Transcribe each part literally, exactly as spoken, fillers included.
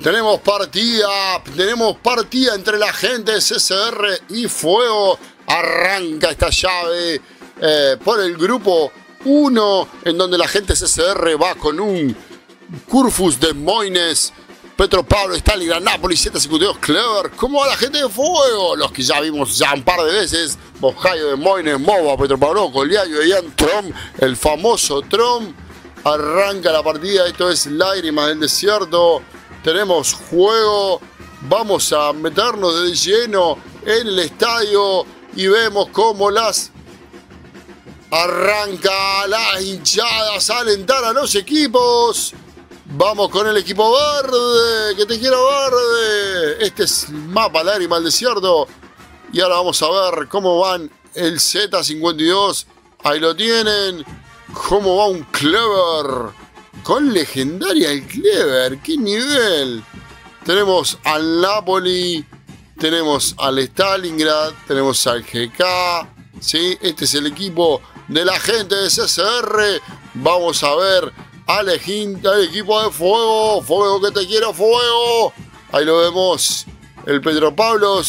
Tenemos partida, tenemos partida entre la gente de C C R y Fuego. Arranca esta llave eh, por el grupo uno, en donde la gente de C C R va con un Curfus de Moines, Petropavlo, Stalingrad, Nápoles, siete cincuenta y dos, Clever. ¿Cómo va la gente de Fuego? Los que ya vimos ya un par de veces. Bojayo de Moines, Mova, Petropavlo, Coliayo, Ian Trom, el famoso Trom. Arranca la partida, esto es Lágrimas del Desierto. Tenemos juego, vamos a meternos de lleno en el estadio y vemos cómo las arranca las hinchadas a alentar a los equipos. Vamos con el equipo verde, que te quiero verde. Este es el mapa Lágrimas del Desierto. Y ahora vamos a ver cómo van el Z cincuenta y dos. Ahí lo tienen. Cómo va un Clever. Con legendaria el Clever. ¡Qué nivel! Tenemos al Napoli. Tenemos al Stalingrad. Tenemos al G K. ¿Sí? Este es el equipo de la gente de C C R. Vamos a ver al, al equipo de Fuego. Fuego, que te quiero, Fuego. Ahí lo vemos. El Petropavlos.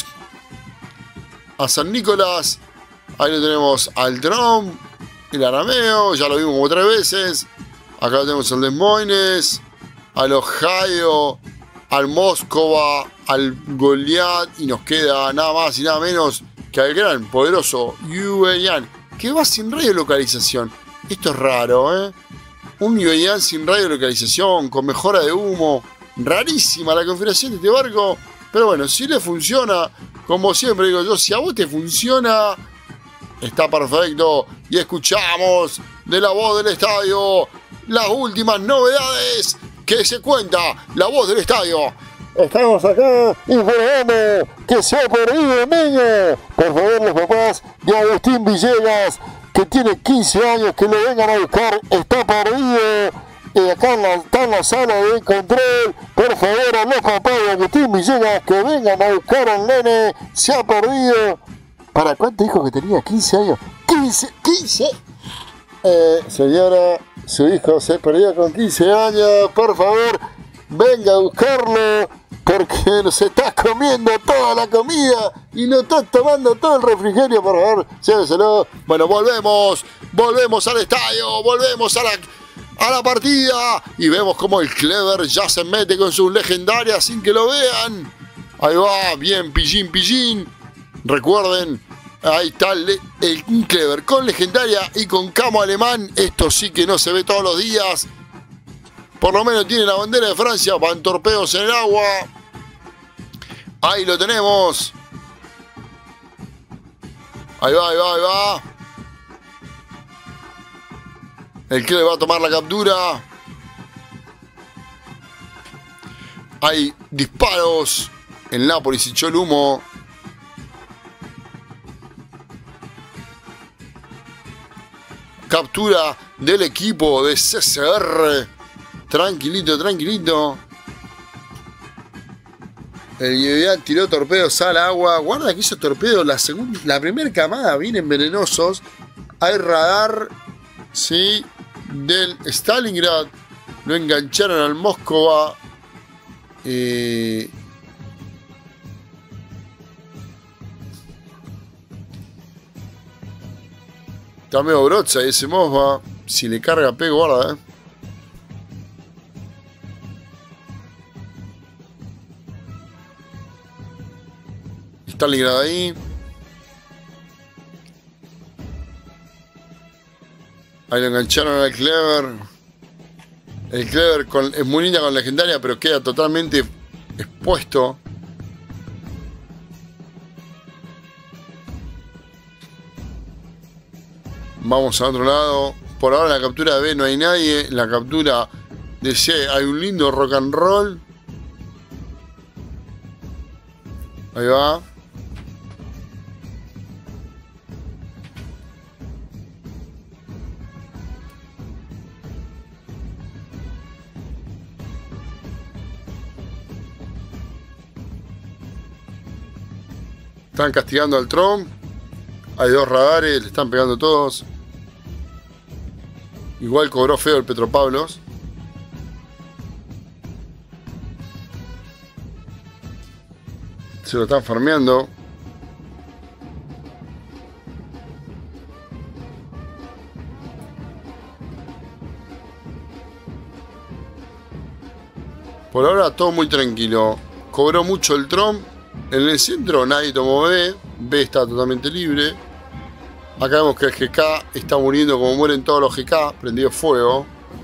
A San Nicolás. Ahí lo tenemos al Trom. El Arameo. Ya lo vimos como tres veces. Acá tenemos al Des Moines, al Ohio, al Moscova, al Goliath, y nos queda nada más y nada menos que al gran, poderoso Yueyan, que va sin radiolocalización. Esto es raro, ¿eh? Un Yueyan sin radiolocalización, con mejora de humo. Rarísima la configuración de este barco, pero bueno, si le funciona, como siempre digo yo, si a vos te funciona, está perfecto. Y escuchamos de la voz del estadio las últimas novedades que se cuenta. La voz del estadio. Estamos acá informando que se ha perdido el niño. Por favor, los papás de Agustín Villegas, que tiene quince años, que lo vengan a buscar. Está perdido. Eh, acá en la, está en la sala de control. Por favor, a los papás de Agustín Villegas, que vengan a buscar al nene. Se ha perdido. ¿Para cuánto dijo que tenía? quince años. quince, quince. Eh, señora, su hijo se perdió con quince años. Por favor, venga a buscarlo, porque nos está comiendo toda la comida y nos está tomando todo el refrigerio. Por favor, lléveselo. Bueno, volvemos, volvemos al estadio, volvemos a la, a la partida y vemos como el Clever ya se mete con sus legendarias sin que lo vean. Ahí va, bien, pillín, pillín. Recuerden, ahí está el, el Clever con legendaria y con camo alemán. Esto sí que no se ve todos los días. Por lo menos tiene la bandera de Francia. Van torpedos en el agua. Ahí lo tenemos. Ahí va, ahí va, ahí va. El Clever va a tomar la captura. Hay disparos. El Nápoles echó el humo. Captura del equipo de C C R. Tranquilito, tranquilito. El Yueyan tiró torpedos al agua. Guarda que esos torpedos, la segunda, la primera camada, vienen venenosos. Hay radar, sí, del Stalingrad. Lo engancharon al Moscova. Eh... Está medio brocha ese Mosva. Si le carga pego, guarda, eh. Stalingrad ahí. Ahí lo engancharon al Clever. El Clever con, es muy linda con legendaria, pero queda totalmente expuesto. Vamos a otro lado. Por ahora en la captura de B no hay nadie. En la captura de C hay un lindo rock and roll. Ahí va. Están castigando al Trom. Hay dos radares, le están pegando todos. Igual cobró feo el Petropavlos. Se lo están farmeando. Por ahora todo muy tranquilo. Cobró mucho el Trump. En el centro nadie tomó B. B está totalmente libre. Acá vemos que el G K está muriendo como mueren todos los G K. Prendido fuego.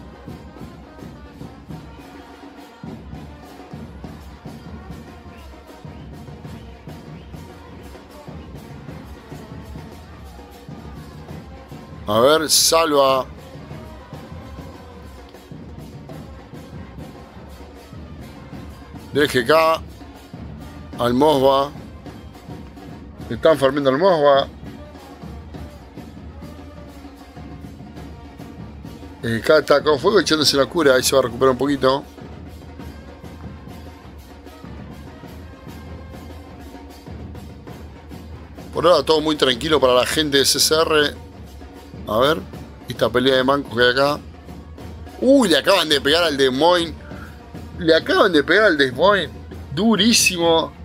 A ver, salva. Del G K al Mosba. Están farmeando al Mosba. El G K está con fuego echándose la cura. Ahí se va a recuperar un poquito. Por ahora todo muy tranquilo para la gente de C C R. A ver, esta pelea de mancos que hay acá. Uy, le acaban de pegar al Des Moines. Le acaban de pegar al Des Moines. Durísimo.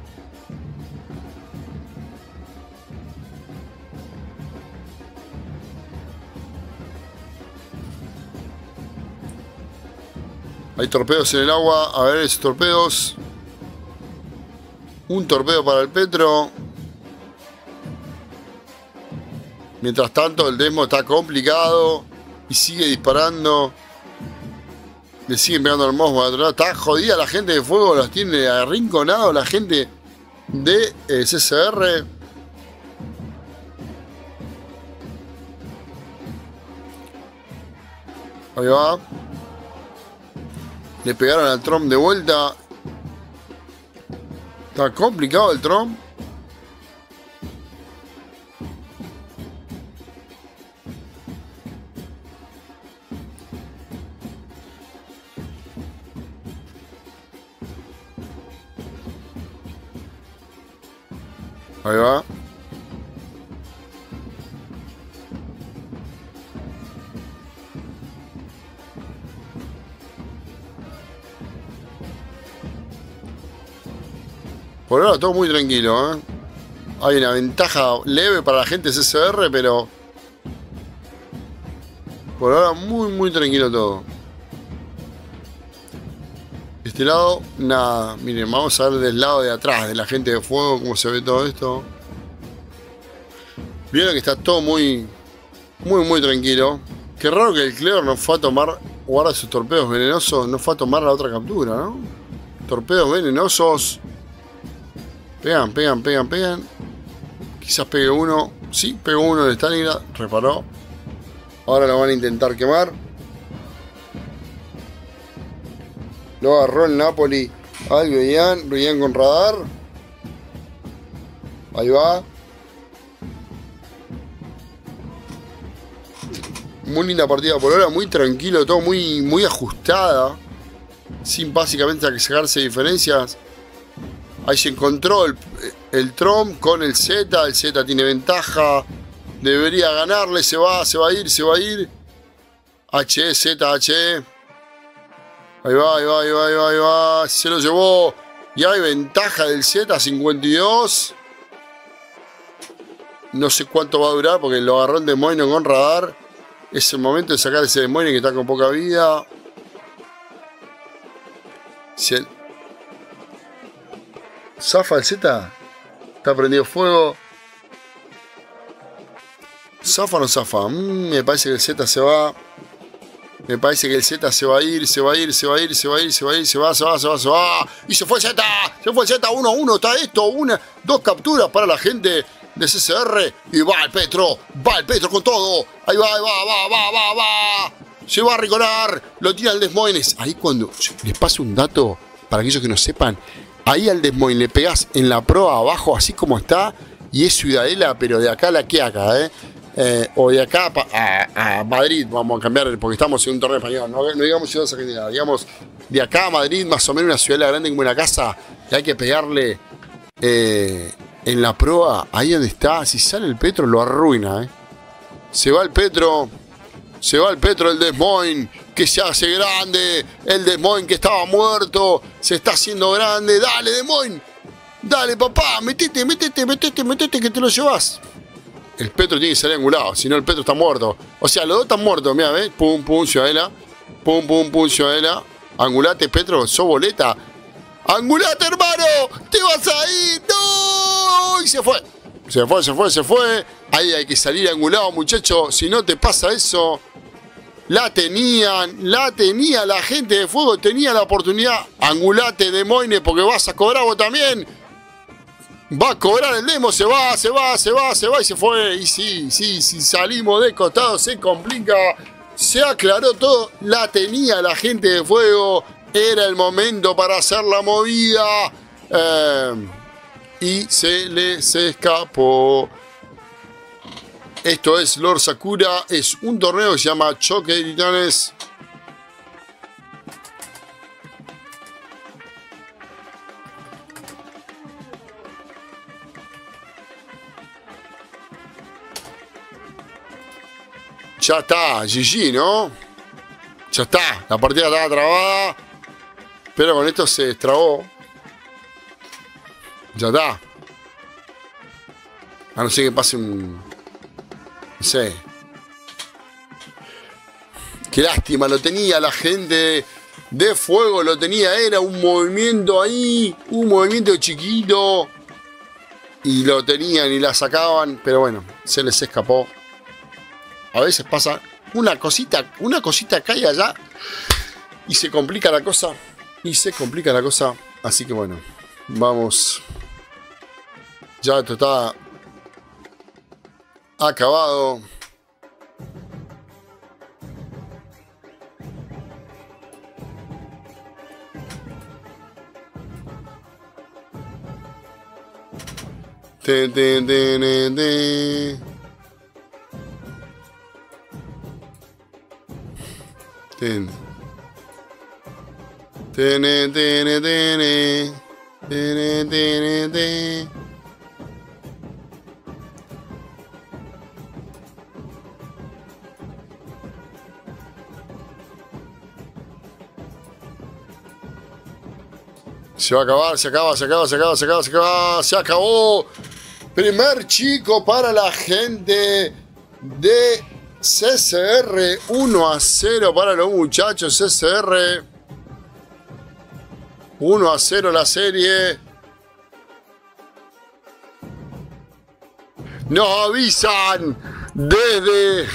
Hay torpedos en el agua. A ver esos torpedos. Un torpedo para el Petro. Mientras tanto, el Desmo está complicado y sigue disparando. Le siguen pegando al Mosba. Está jodida la gente de fuego, los tiene arrinconados la gente de eh, C C R. Ahí va. Le pegaron al Trump de vuelta. Está complicado el Trump. Ahí va. Por ahora todo muy tranquilo, ¿eh? Hay una ventaja leve para la gente de C C R, pero por ahora muy muy tranquilo todo. Este lado, nada. Miren, vamos a ver del lado de atrás de la gente de fuego cómo se ve todo esto. Vieron que está todo muy, muy, muy tranquilo. Qué raro que el Clever no fue a tomar, guarda sus torpedos venenosos, no fue a tomar la otra captura, ¿no? Torpedos venenosos. Pegan, pegan, pegan, pegan. Quizás pegue uno. Sí, pegó uno de Stalingrad, reparó. Ahora lo van a intentar quemar. Lo agarró el Napoli al Ruyan, Ruyan con radar. Ahí va. Muy linda partida por ahora, muy tranquilo, todo muy, muy ajustada. Sin básicamente sacarse diferencias. Ahí se encontró el, el Trump con el Z. El Z tiene ventaja. Debería ganarle, se va, se va a ir, se va a ir. H E, Z, H E. Ahí va, ahí va, ahí va, ahí va, ahí va. Se lo llevó. Y hay ventaja del Z, cincuenta y dos. No sé cuánto va a durar porque lo agarró el Des Moines con radar. Es el momento de sacar ese Des Moines que está con poca vida. Si el... ¿Zafa el Z? Está prendido fuego. ¿Zafa o no zafa? Mm, me parece que el Z se va. Me parece que el Z se va a ir, se va a ir, se va a ir, se va a ir, se va a ir, se va, se va, se va, se va. Y se fue el Z, se fue el Z, uno a uno, está esto, una, dos capturas para la gente de C C R. Y va el Petro, va el Petro con todo. Ahí va, ahí va, va, va, va, va. Se va a riconar, lo tira el Des Moines. Ahí cuando les paso un dato, para aquellos que no sepan, ahí al Des Moines le pegás en la proa abajo, así como está, y es Ciudadela, pero de acá a la Quiaca, ¿eh? Eh, o de acá a, a Madrid, vamos a cambiar porque estamos en un torneo español, no, no digamos ciudad argentina, digamos de acá a Madrid, más o menos una ciudad grande como una casa, y hay que pegarle eh, en la proa, ahí donde está, si sale el Petro lo arruina, ¿eh? Se va el Petro, se va el Petro, el Des Moines, que se hace grande, el Des Moines que estaba muerto, se está haciendo grande, dale Des Moines, Dale, papá, metete, metete, metete, metete, que te lo llevas. El Petro tiene que salir angulado, si no el Petro está muerto. O sea, los dos están muertos, mira, ¿ves? Pum, pum, Ciudadela. Pum, pum, pum, Ciudadela. Angulate, Petro, sos boleta. ¡Angulate, hermano! ¡Te vas a ir! ¡No! Y se fue. Se fue, se fue, se fue. Ahí hay que salir angulado, muchacho. Si no te pasa eso... La tenían, la tenía la gente de Fuego, tenía la oportunidad. Angulate, de Moine, porque vas a cobrar vos también. Va a cobrar el demo, se va, se va, se va, se va y se fue. Y sí, sí, si salimos de costado se complica. Se aclaró todo, la tenía la gente de Fuego. Era el momento para hacer la movida. Eh, y se les escapó. Esto es Lord Sakura, es un torneo que se llama Choque de Titanes. Ya está, G G, ¿no? Ya está, la partida estaba trabada, pero con esto se destrabó. Ya está. A no ser que pase un... No sé. Qué lástima, lo tenía la gente de Fuego, lo tenía, era un movimiento ahí, un movimiento chiquito. Y lo tenían y la sacaban, pero bueno, se les escapó. A veces pasa una cosita, una cosita acá y allá y se complica la cosa. Y se complica la cosa. Así que bueno, vamos. Ya esto está acabado. Te, te, te, te, te. Ten. Tene, tene, tene. Tene, tene, tene. Se va a acabar, se acaba, se acaba, se acaba, se acaba, se acaba, se acabó. Primer chico para la gente de C C R. uno a cero para los muchachos. C C R. uno a cero la serie. Nos avisan desde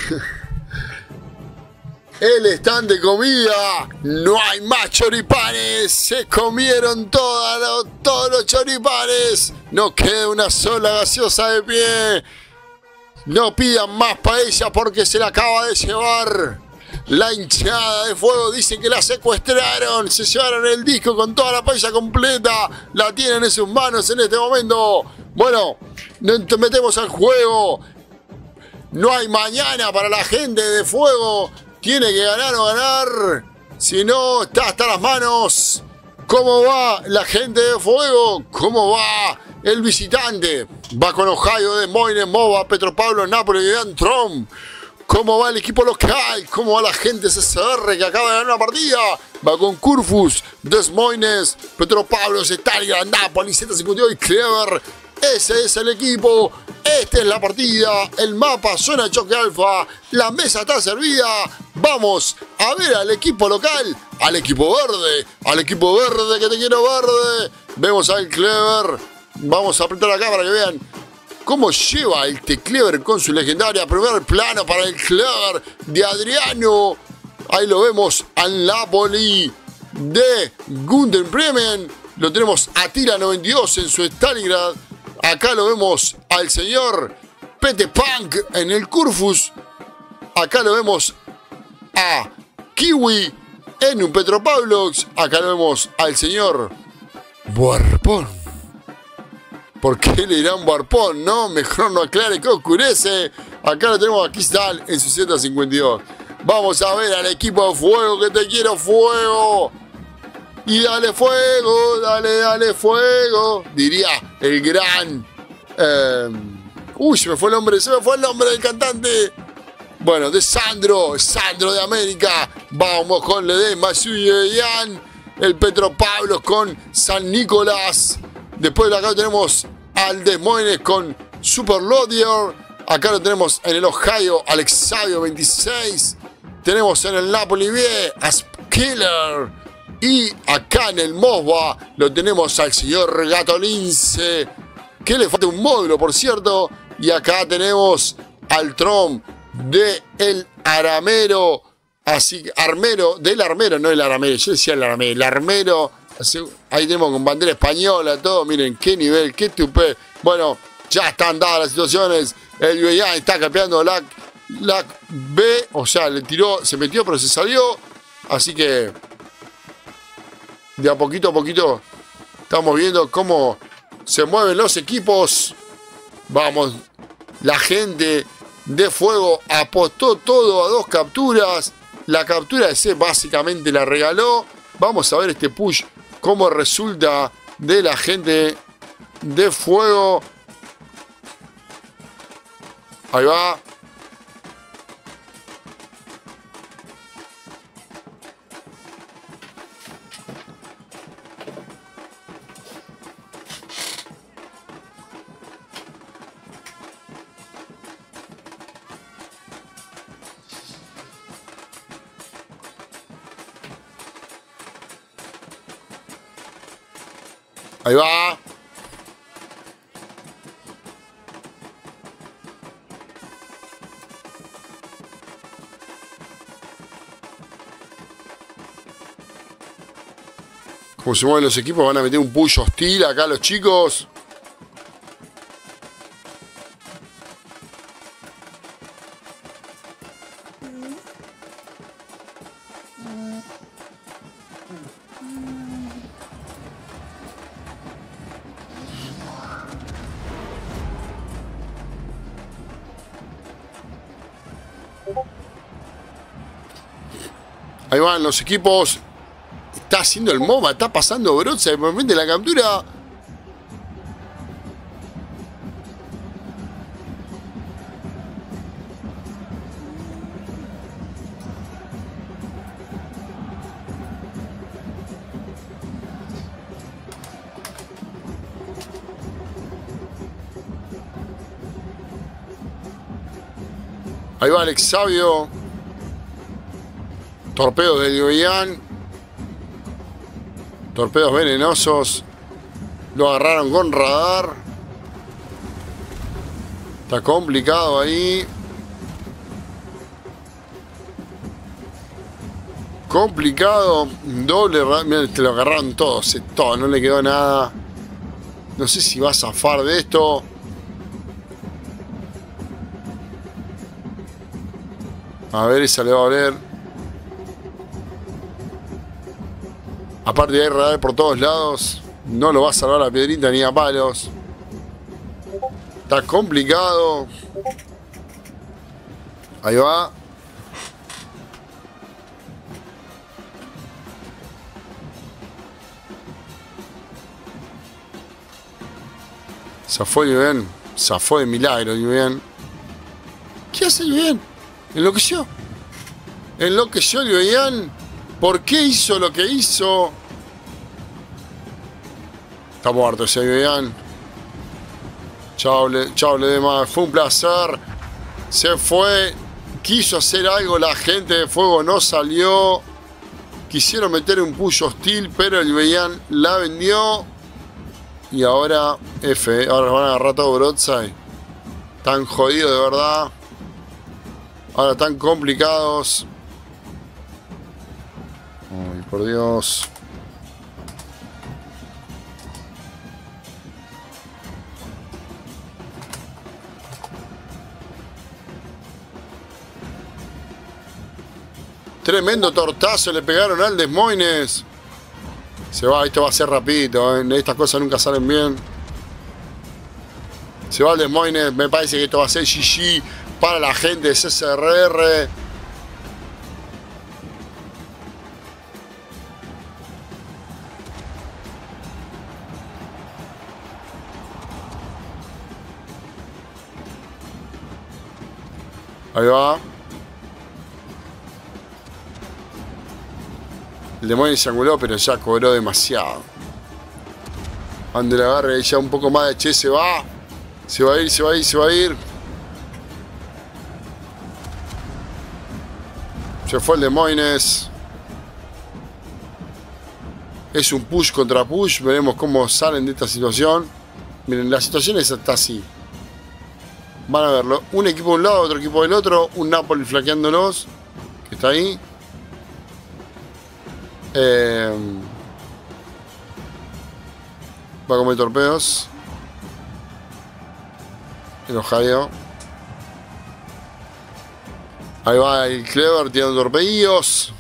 el stand de comida. No hay más choripanes. Se comieron todas los, todos los choripanes. No queda una sola gaseosa de pie. No pidan más paella porque se la acaba de llevar la hinchada de Fuego. Dicen que la secuestraron. Se llevaron el disco con toda la paella completa. La tienen en sus manos en este momento. Bueno, nos metemos al juego. No hay mañana para la gente de Fuego. Tiene que ganar o ganar. Si no, está hasta las manos. ¿Cómo va la gente de Fuego? ¿Cómo va el visitante? Va con Ohio, Des Moines, Mova, Petropavlo, Nápoles y Antrom. ¿Cómo va el equipo local? ¿Cómo va la gente de C C R que acaba de ganar una partida? Va con Curfus, Des Moines, Petropavlo, Stalingrad, Nápoles, Z cincuenta y ocho y Clever. Ese es el equipo. Esta es la partida. El mapa, zona de choque alfa. La mesa está servida. Vamos a ver al equipo local. Al equipo verde. Al equipo verde, que te quiero verde. Vemos al Clever. Vamos a apretar acá para que vean cómo lleva el T-Clever con su legendaria. Primer plano para el Clever de Adriano. Ahí lo vemos al Napoli de Gunden Bremen. Lo tenemos a Tira noventa y dos en su Stalingrad. Acá lo vemos al señor Pete Punk en el Curfus. Acá lo vemos a Kiwi en un Petropavlovsk. Acá lo vemos al señor Warpón. ¿Por qué le dirán Warpón? No, mejor no aclare que oscurece. Acá lo tenemos a Kistal en su Z cincuenta y dos. Vamos a ver al equipo de Fuego, que te quiero Fuego. Y dale fuego, dale, dale fuego. Diría el gran... Eh, uy, se me fue el nombre, se me fue el nombre del cantante. Bueno, de Sandro, Sandro de América. Vamos con Ledesma, Suyeyan. El Petropavlos con San Nicolás. Después de acá tenemos al Des Moines con Super Lodier. Acá lo tenemos en el Ohio, Alexavio veintiséis. Tenemos en el Napoli B a Skiller. Y acá en el Mosba lo tenemos al señor Gatolince, que le falta un módulo, por cierto. Y acá tenemos al Trom de el Aramero. Así, Armero, del Armero, no el Aramero. Yo decía el Aramero, el Armero. Así, ahí tenemos con bandera española, todo. Miren qué nivel, qué tupé. Bueno, ya están dadas las situaciones. El U A está campeando la, la B. O sea, le tiró, se metió, pero se salió. Así que de a poquito a poquito estamos viendo cómo se mueven los equipos. Vamos, la gente de Fuego apostó todo a dos capturas. La captura de C básicamente la regaló. Vamos a ver este push cómo resulta de la gente de Fuego. Ahí va. Ahí va. Como se mueven los equipos, van a meter un push hostil acá los chicos. Ahí van los equipos. Está haciendo el MOBA, está pasando Broza de momento la captura. Ahí va Alex Sabio. Torpedos de Dioyan. Torpedos venenosos. Lo agarraron con radar. Está complicado ahí. Complicado. Doble radar. Miren, te lo agarraron todos. Todo, no le quedó nada. No sé si va a zafar de esto. A ver, esa le va a valer. Aparte hay radar por todos lados. No lo va a salvar la piedrita ni a palos. Está complicado. Ahí va. Zafó Yuyen. Zafó de milagro Yuyen. ¿Qué hace Yuyen? Enloqueció. Enloqueció Yuyen. ¿Por qué hizo lo que hizo? Está muerto ese Yuyen. Chao, le, chao, le demás. Fue un placer. Se fue. Quiso hacer algo la gente de Fuego. No salió. Quisieron meter un push hostil, pero el Yuyen la vendió. Y ahora F. Ahora van a agarrar todo Broadside. Tan jodidos de verdad. Ahora tan complicados. Ay, por Dios. Tremendo tortazo le pegaron al Des Moines. Se va, esto va a ser rapidito, ¿eh? Estas cosas nunca salen bien. Se va el Des Moines, me parece que esto va a ser G G para la gente de C C R R. Ahí va. El demonio se anguló, pero ya cobró demasiado. Ande la agarre ya un poco más de che, se va. Se va a ir, se va a ir, se va a ir. Se fue el de Moines. Es un push contra push. Veremos cómo salen de esta situación. Miren, la situación está así. Van a verlo. Un equipo de un lado, otro equipo del otro. Un Napoli flanqueándolos. Que está ahí. Eh, va a comer torpedos. El Ohio. Ahí va el Clever tirando torpedillos.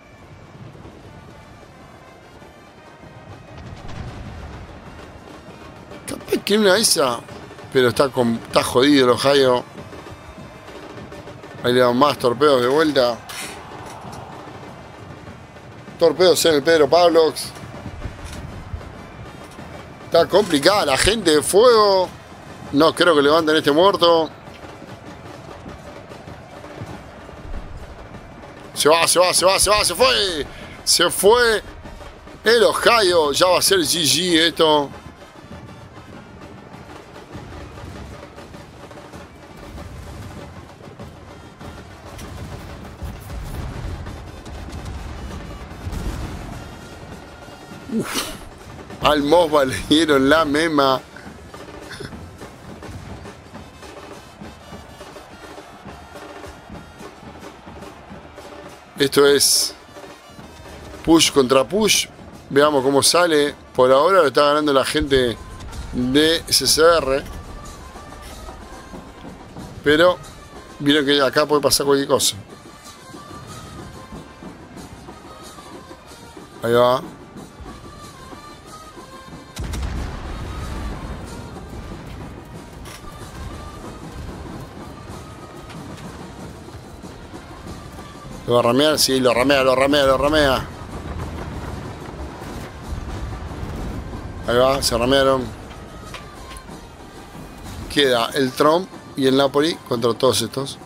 Capaz que una esa. Pero está, con, está jodido el Ohio. Ahí le dan más torpedos de vuelta. Torpedos en el Pedro Pablox. Está complicada la gente de fuego. No creo que levanten este muerto. Se va, se va, se va, se va, se fue. Se fue. El Ohio. Ya va a ser G G esto. Uf. Al Mosba le dieron la mema. Esto es push contra push. Veamos cómo sale. Por ahora lo está ganando la gente de C C R. Pero vieron que acá puede pasar cualquier cosa. Ahí va. ¿Lo va a ramear? Sí, lo ramea, lo ramea, lo ramea. Ahí va, se ramearon. Queda el Trump y el Napoli contra todos estos.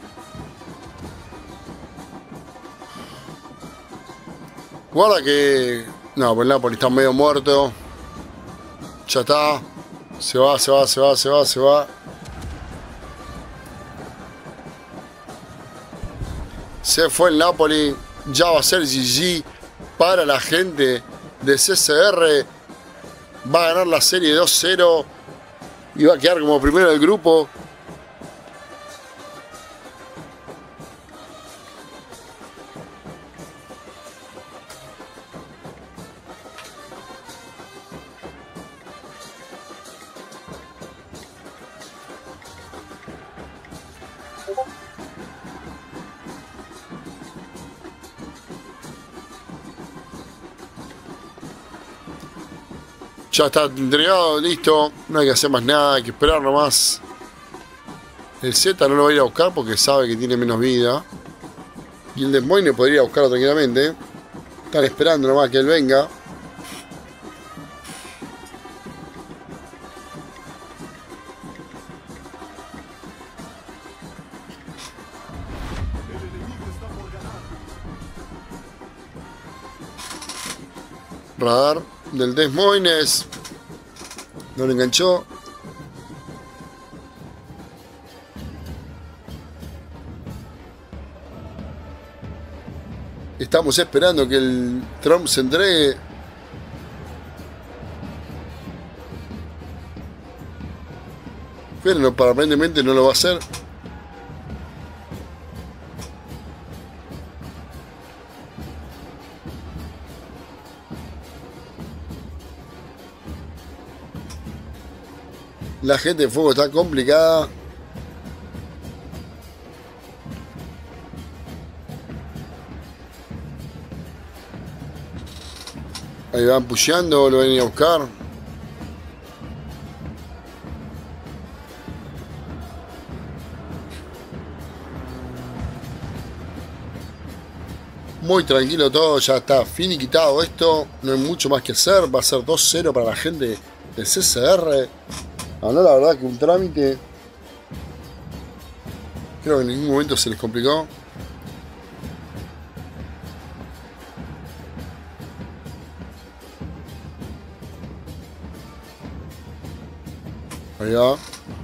Guarda que... No, pues el Napoli está medio muerto. Ya está. Se va, se va, se va, se va, se va. Se fue el Napoli. Ya va a ser G G para la gente de C C R. Va a ganar la serie dos cero. Y va a quedar como primero del grupo. Ya está entregado, listo. No hay que hacer más nada, hay que esperar nomás. El Z no lo va a ir a buscar porque sabe que tiene menos vida. Y el Des Moines podría ir a buscarlo tranquilamente. Están esperando nomás que él venga. Radar del Des Moines. No lo enganchó. Estamos esperando que el Trump se entregue. Pero no, aparentemente no lo va a hacer. La gente de fuego está complicada. Ahí van pusheando, lo van a ir a buscar. Muy tranquilo todo, ya está finiquitado esto. No hay mucho más que hacer. Va a ser dos cero para la gente de C C R. No, la verdad que un trámite. Creo que en ningún momento se les complicó. Ahí va.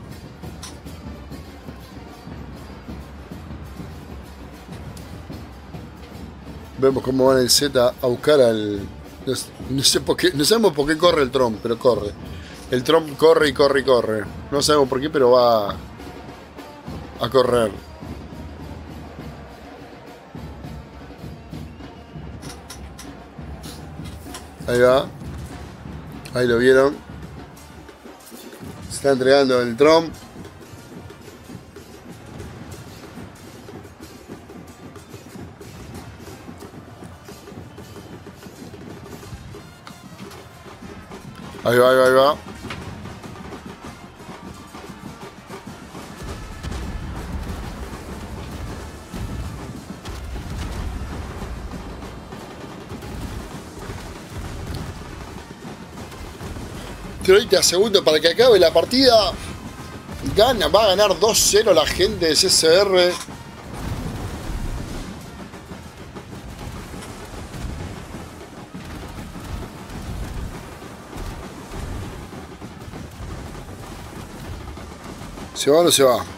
Vemos cómo van el Z a buscar al... No, no sé por qué, no sabemos por qué corre el Trump, pero corre. El Trump corre y corre y corre. No sabemos por qué, pero va a correr. Ahí va. Ahí lo vieron. Se está entregando el Trump. Ahí va, ahí va, ahí va. treinta segundos para que acabe la partida. Gana, va a ganar dos cero la gente de C C R. ¿Se va o no se va?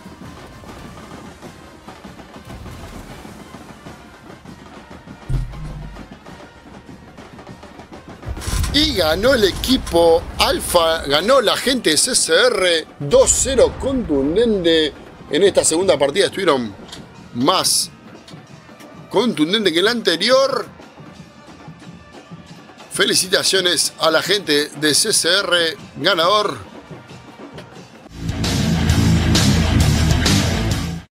Y ganó el equipo Alfa, ganó la gente de C C R dos cero contundente. En esta segunda partida estuvieron más contundente que la anterior. Felicitaciones a la gente de C C R, ganador.